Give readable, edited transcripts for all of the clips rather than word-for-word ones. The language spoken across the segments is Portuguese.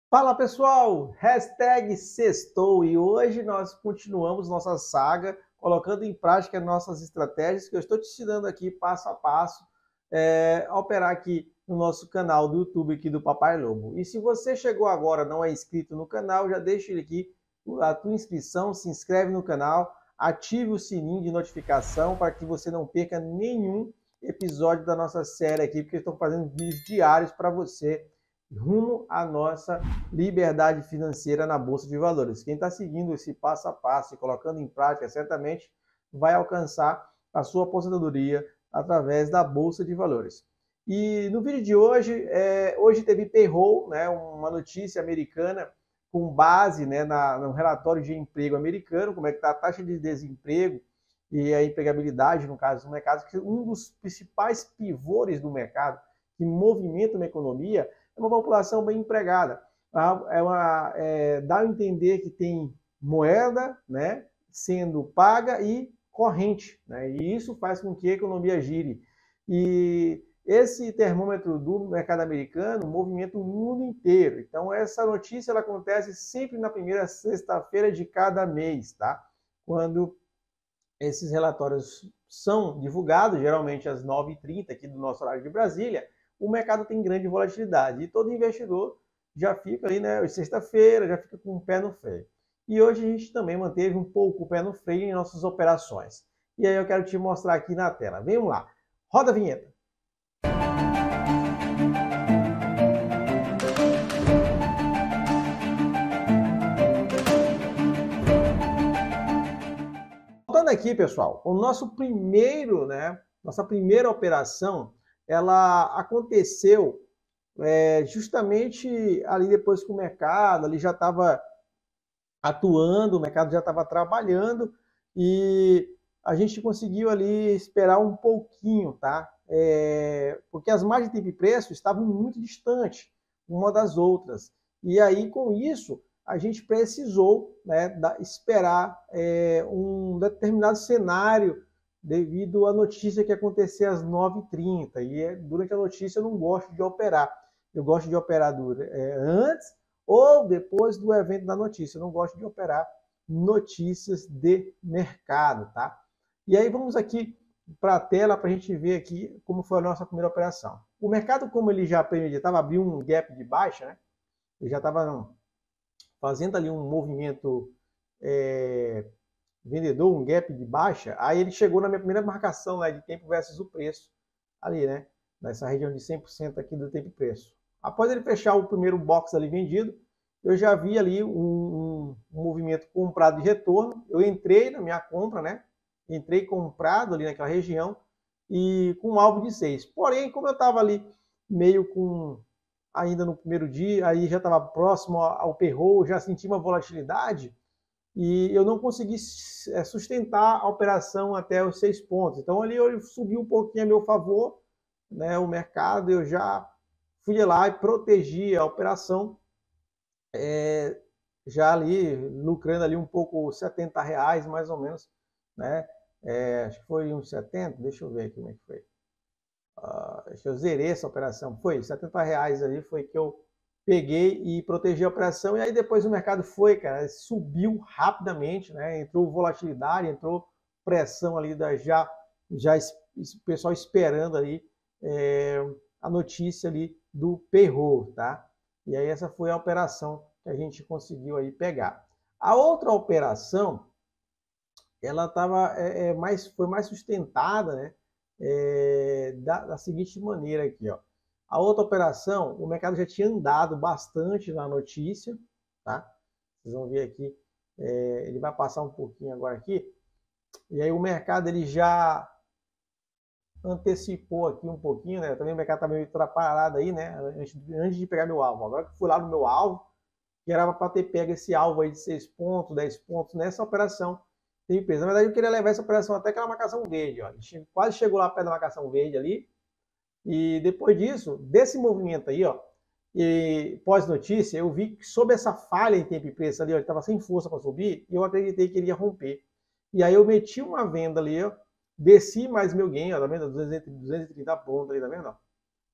Fala pessoal, hashtag sextou e hoje nós continuamos nossa saga colocando em prática nossas estratégias que eu estou te ensinando aqui passo a passo a operar aqui no nosso canal do YouTube aqui do Papai Lobo. E se você chegou agora não é inscrito no canal, já deixa aqui a tua inscrição, se inscreve no canal, ative o sininho de notificação para que você não perca nenhum episódio da nossa série aqui, porque estou fazendo vídeos diários para você rumo à nossa liberdade financeira na Bolsa de Valores. Quem está seguindo esse passo a passo e colocando em prática, certamente vai alcançar a sua aposentadoria através da Bolsa de Valores. E no vídeo de hoje, hoje teve payroll, né, uma notícia americana com base, né, no relatório de emprego americano, como é que está a taxa de desemprego e a empregabilidade, no caso do mercado, que um dos principais pivôs do mercado que movimenta uma economia é uma população bem empregada. Dá a entender que tem moeda, né, sendo paga e corrente, né, e isso faz com que a economia gire. E esse termômetro do mercado americano movimenta o mundo inteiro. Então, essa notícia ela acontece sempre na primeira sexta-feira de cada mês, tá? Quando esses relatórios são divulgados, geralmente às 9h30 aqui do nosso horário de Brasília, o mercado tem grande volatilidade e todo investidor já fica ali, né, sexta-feira, já fica com o pé no freio. E hoje a gente também manteve um pouco o pé no freio em nossas operações. E aí eu quero te mostrar aqui na tela. Vamos lá. Roda a vinheta. Voltando aqui, pessoal, o nosso primeiro, né, nossa primeira operação, ela aconteceu justamente ali depois que o mercado ali já estava atuando, o mercado já estava trabalhando e a gente conseguiu ali esperar um pouquinho, tá? Porque as margens de tempo e preço estavam muito distantes uma das outras. E aí, com isso, a gente precisou, né, esperar um determinado cenário devido à notícia que acontecer às 9h30. E durante a notícia eu não gosto de operar. Eu gosto de operar antes ou depois do evento da notícia. Eu não gosto de operar notícias de mercado, tá? E aí vamos aqui para a tela para a gente ver aqui como foi a nossa primeira operação. O mercado, como ele já estava abrindo um gap de baixa, né? Ele já estava fazendo ali um movimento vendedor, um gap de baixa, aí ele chegou na minha primeira marcação, né, de tempo versus o preço, ali, né, nessa região de 100% aqui do tempo e preço. Após ele fechar o primeiro box ali vendido, eu já vi ali um movimento comprado de retorno, eu entrei na minha compra, né, entrei comprado ali naquela região e com um alvo de 6. Porém, como eu estava ali meio com ainda no primeiro dia, aí já estava próximo ao payroll, já senti uma volatilidade, e eu não consegui sustentar a operação até os 6 pontos. Então ali eu subi um pouquinho a meu favor, né, o mercado, eu já fui lá e protegi a operação, já ali lucrando ali um pouco R$70 mais ou menos, né? Acho que foi uns 70, deixa eu ver aqui como é que foi. Acho que eu zerei essa operação, foi R$70 ali, foi que eu peguei e protegi a operação, e aí depois o mercado foi, cara, subiu rapidamente, né? Entrou volatilidade, entrou pressão ali o pessoal esperando ali a notícia ali do payroll, tá? E aí essa foi a operação que a gente conseguiu aí pegar. A outra operação, ela foi mais sustentada, né? Da seguinte maneira aqui, ó. A outra operação, o mercado já tinha andado bastante na notícia, tá? Vocês vão ver aqui, ele vai passar um pouquinho agora aqui, e aí o mercado ele já antecipou aqui um pouquinho, né? Também o mercado tá meio atrapalhado aí, né? Antes de pegar meu alvo. Agora que eu fui lá no meu alvo, que era para ter pego esse alvo aí de 6 pontos, 10 pontos nessa operação de empresa. Na verdade, eu queria levar essa operação até aquela marcação verde, ó. Quase chegou lá perto da marcação verde ali. E depois disso, desse movimento aí, ó, e pós-notícia, eu vi que sob essa falha em tempo e preço ali, ó, ele estava sem força para subir, e eu acreditei que ele ia romper. E aí eu meti uma venda ali, ó, desci mais meu gain, ó, tá vendo? 230 pontos ali, tá vendo?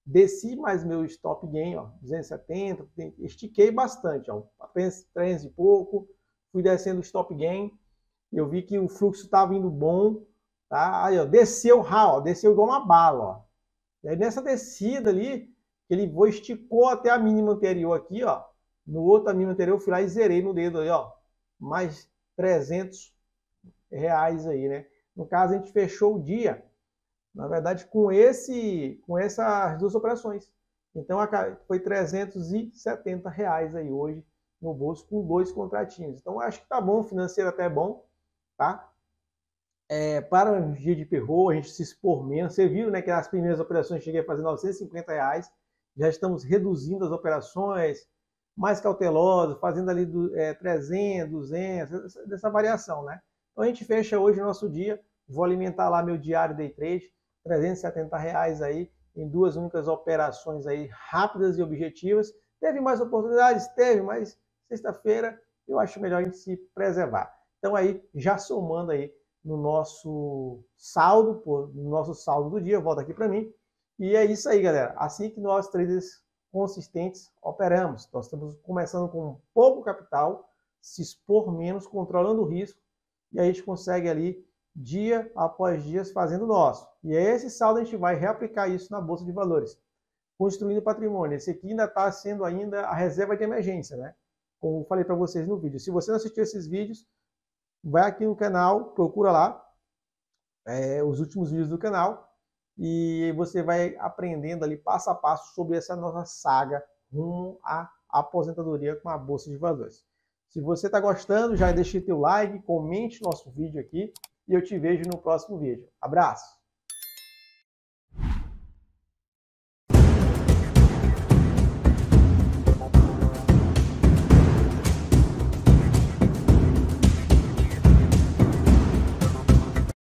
desci mais meu stop gain, ó, 270, estiquei bastante, ó, apenas 300 e pouco, fui descendo o stop gain, eu vi que o fluxo estava indo bom, tá? Aí, ó, desceu ó, desceu igual uma bala, ó. E aí nessa descida ali, ele esticou até a mínima anterior aqui, ó. No outro mínima anterior, eu fui lá e zerei no dedo aí, ó. Mais R$300 aí, né? No caso, a gente fechou o dia, na verdade, com essas duas operações. Então, foi R$370 aí hoje no bolso com 2 contratinhos. Então, acho que tá bom, financeiro até é bom, tá? Para um dia de perro, a gente se expor menos. Você viu, né, que nas primeiras operações eu cheguei a fazer R$950. Já estamos reduzindo as operações, mais cautelosos, fazendo ali 300, 200, dessa variação, né? Então a gente fecha hoje o nosso dia. Vou alimentar lá meu diário day trade, R$370 aí, em 2 únicas operações aí, rápidas e objetivas. Teve mais oportunidades? Teve, mas sexta-feira eu acho melhor a gente se preservar. Então aí, já somando aí no nosso saldo, do dia, volta aqui para mim. E é isso aí, galera. Assim que nós, traders consistentes, operamos. Nós estamos começando com pouco capital, se expor menos, controlando o risco, e a gente consegue ali, dia após dia, fazendo o nosso. E é esse saldo a gente vai reaplicar isso na Bolsa de Valores, construindo patrimônio. Esse aqui ainda está sendo ainda a reserva de emergência, né? Como eu falei para vocês no vídeo. Se você não assistiu esses vídeos, vai aqui no canal, procura lá os últimos vídeos do canal e você vai aprendendo ali passo a passo sobre essa nossa saga rumo à aposentadoria com a Bolsa de Valores. Se você está gostando, já deixe teu like, comente nosso vídeo aqui e eu te vejo no próximo vídeo. Abraço!